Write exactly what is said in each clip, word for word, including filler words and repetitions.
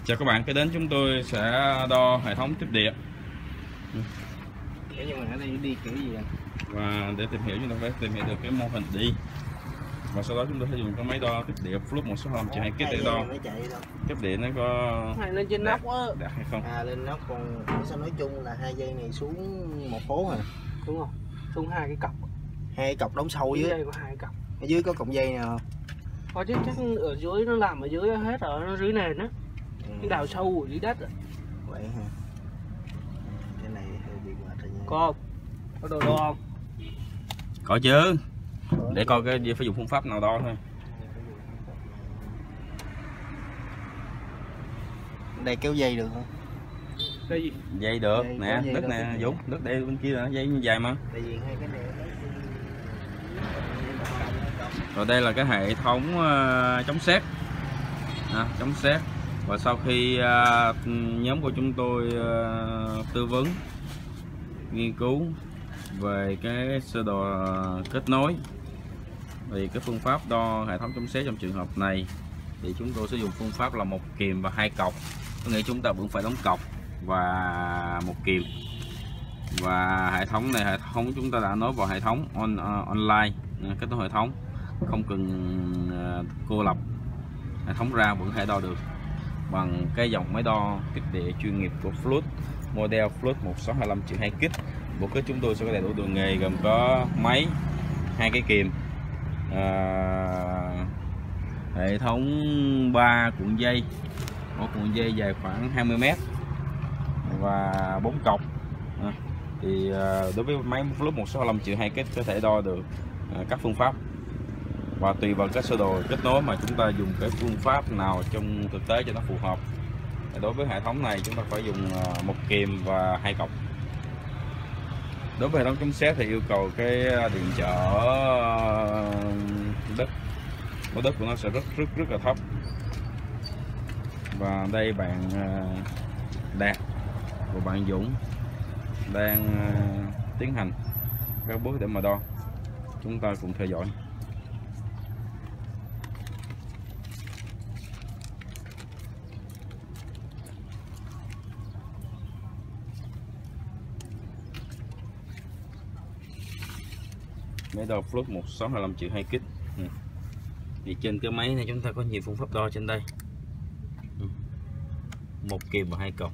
Chào các bạn, cái đến chúng tôi sẽ đo hệ thống tiếp địa. Nhưng mà ở đây đi kiểu gì vậy? Và để tìm hiểu chúng ta phải tìm hiểu được cái mô hình đi. Và sau đó chúng tôi sẽ dùng cái máy đo tiếp địa Fluke một số hai hai kit để đo tiếp địa nó có này lên trên nóc á đạt hay không. À lên nóc, còn sao nói chung là hai dây này xuống một phố hả? Đúng không? Xuống hai cái cọc. Hai cái cọc đóng sâu dưới. Đây có hai cọc. Ở dưới có cọng dây nào không? Có chứ, chắc ở dưới nó làm ở dưới hết rồi, nó dưới nền á. Ừ. Cái đào sâu ở dưới đất rồi. Vậy hả? Cái này hơi bị mệt rồi nha. Có không? Có đồ đo không? Có chứ. Để coi cái gì phải dùng phương pháp nào đo thôi. Đây kéo dây được không? Dây gì? Dây được dây, nè, đất nè Dũng, đất đây bên kia là dây dài mà. Tại vì hai cái này rồi đây là cái hệ thống uh, chống sét, à, chống sét. Và sau khi uh, nhóm của chúng tôi uh, tư vấn nghiên cứu về cái sơ đồ kết nối thì cái phương pháp đo hệ thống chống sét trong trường hợp này thì chúng tôi sẽ dùng phương pháp là một kìm và hai cọc, có nghĩa chúng ta vẫn phải đóng cọc và một kìm. Và hệ thống này hệ thống chúng ta đã nối vào hệ thống on, uh, online kết nối hệ thống, không cần uh, cô lập hệ thống ra vẫn thể đo được bằng cái dòng máy đo kích địa chuyên nghiệp của Fluke, model Fluke một sáu hai lăm triệu hai kit. Bộ kit chúng tôi sẽ có đầy đủ đồ nghề gồm có máy, hai cái kìm, à, hệ thống ba cuộn dây, mỗi cuộn dây dài khoảng hai mươi mét và bốn cọc. À, thì à, đối với máy Fluke một sáu hai lăm triệu hai kit có thể đo được à, các phương pháp, và tùy vào cái sơ đồ kết nối mà chúng ta dùng cái phương pháp nào trong thực tế cho nó phù hợp. Đối với hệ thống này chúng ta phải dùng một kìm và hai cọc. Đối với hệ thống chống sét thì yêu cầu cái điện trở đất của đất của nó sẽ rất rất rất là thấp. Và đây bạn Đạt và bạn Dũng đang tiến hành các bước để mà đo, chúng ta cùng theo dõi. Máy đo Fluke một sáu hai lăm triệu hai kit. Ừ. Thì trên cái máy này chúng ta có nhiều phương pháp đo trên đây. Ừ. Một kìm và hai cọc.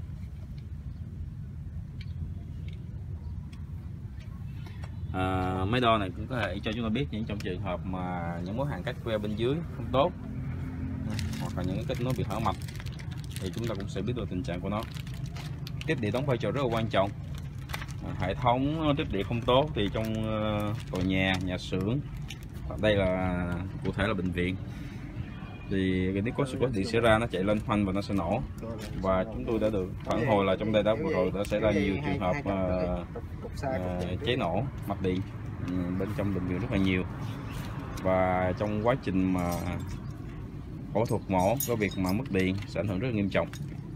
À, máy đo này cũng có thể cho chúng ta biết những trong trường hợp mà những mối hạn cách que bên dưới không tốt, ừ. hoặc là những cái kết nối bị hở mạch thì chúng ta cũng sẽ biết được tình trạng của nó. Tiếp địa đóng vai trò rất là quan trọng. Hệ thống tiếp địa không tốt thì trong tòa nhà, nhà xưởng, đây là cụ thể là bệnh viện, thì nếu có sự cố điện xảy ra nó chạy lên phanh và nó sẽ nổ. Và chúng tôi đã được phản hồi là trong đây đã vừa rồi đã xảy ra nhiều trường hợp uh, uh, cháy nổ mạch điện um, bên trong bệnh viện rất là nhiều. Và trong quá trình mà phẫu thuật mổ có việc mà mất điện sẽ ảnh hưởng rất là nghiêm trọng.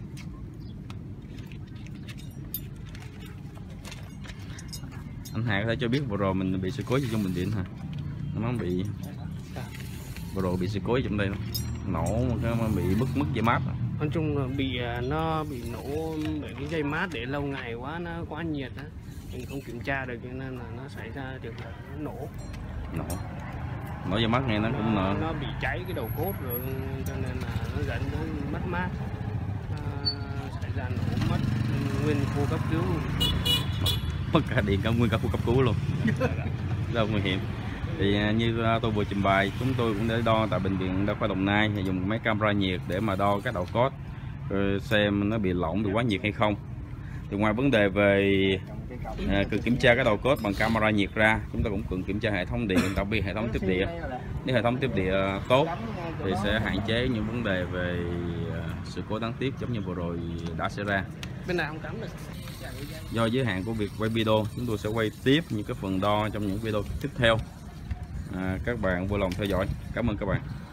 Anh Hà có thể cho biết vừa rồi mình bị sự cố gì trong bệnh viện hả? Nó bị vừa rồi bị sự cố trong đây nổ cái bị mất mất dây mát. Nói chung là bị nó bị nổ bởi cái dây mát để lâu ngày quá, nó quá nhiệt á, mình không kiểm tra được cho nên là nó xảy ra trường hợp nó nổ. Nổ. Nổ dây mát nghe nó cũng nó, nó bị cháy cái đầu cốt rồi cho nên là nó dẫn đến mất mát, à, xảy ra nổ mất nguyên khu cấp cứu. Mất cả điện cả nguyên cả khu cấp cứu luôn. Rất là nguy hiểm. Thì như tôi vừa trình bày, chúng tôi cũng để đo tại bệnh viện Đa khoa Đồng Nai, dùng máy camera nhiệt để mà đo các đầu cốt rồi xem nó bị lỏng, bị quá nhiệt hay không. Thì ngoài vấn đề về à, cần kiểm tra cái đầu cốt bằng camera nhiệt ra, chúng ta cũng cần kiểm tra hệ thống điện, đặc biệt hệ thống tiếp địa. Nếu hệ thống tiếp địa tốt thì sẽ hạn chế những vấn đề về sự cố đáng tiếc giống như vừa rồi đã xảy ra. Bên nào không cắm được. Do giới hạn của việc quay video, chúng tôi sẽ quay tiếp những cái phần đo trong những video tiếp theo. À, các bạn vui lòng theo dõi. Cảm ơn các bạn.